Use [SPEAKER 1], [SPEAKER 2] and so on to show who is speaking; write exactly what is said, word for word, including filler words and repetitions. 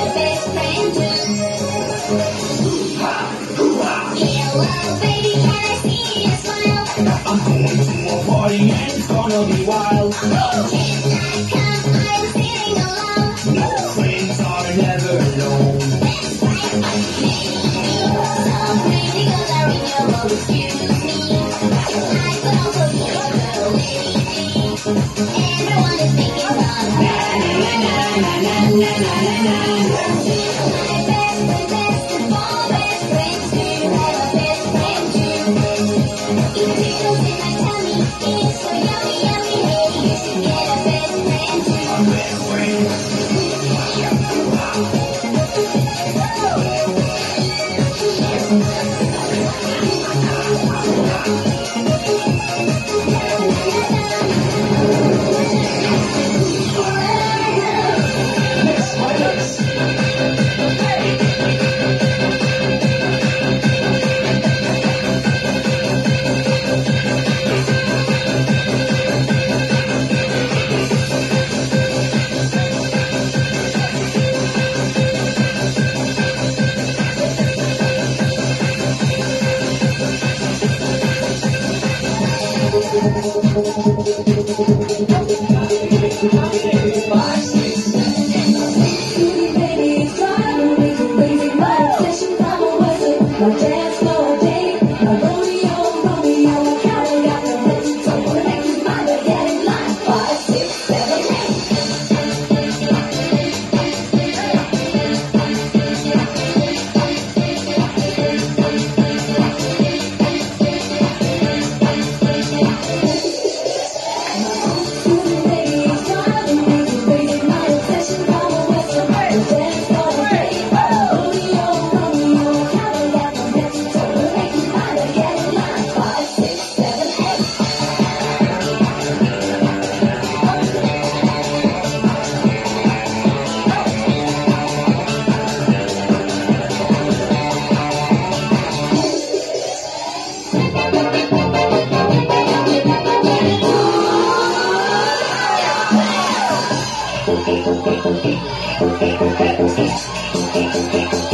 [SPEAKER 1] a best friend too. Yeah, well, baby, can I see you smile?
[SPEAKER 2] I'm going to a party and it's gonna be wild.
[SPEAKER 1] Can I come? I'm feeling alone.
[SPEAKER 2] No friends are never alone.
[SPEAKER 1] That's right, maybe so crazy 'cause I really won't excuse me. I could also be a girl, maybe. Everyone is thinking of na na na na na na na na na. My best friend, best of all best friends do have a best friend too. It tickles in my tummy, it's so yummy, yummy. Hey, you should get a best friend too.
[SPEAKER 2] A best friend.
[SPEAKER 1] Thank you.